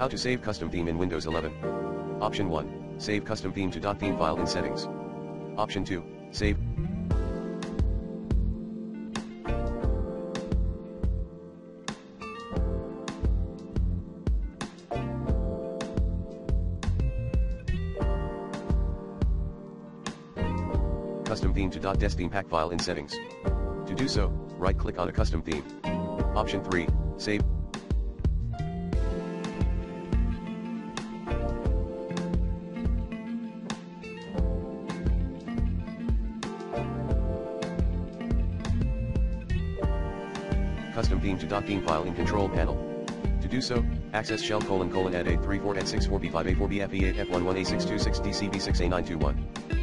How to save custom theme in Windows 11. Option 1. Save custom theme to .theme file in settings. Option 2. Save. Custom theme to .deskthemepack file in settings. To do so, right-click on a custom theme. Option 3. Save. Custom theme to .theme file in control panel. To do so, access shell ::add A34 N64 B5 A4 B FE8 F11 A626 DCB6 A921.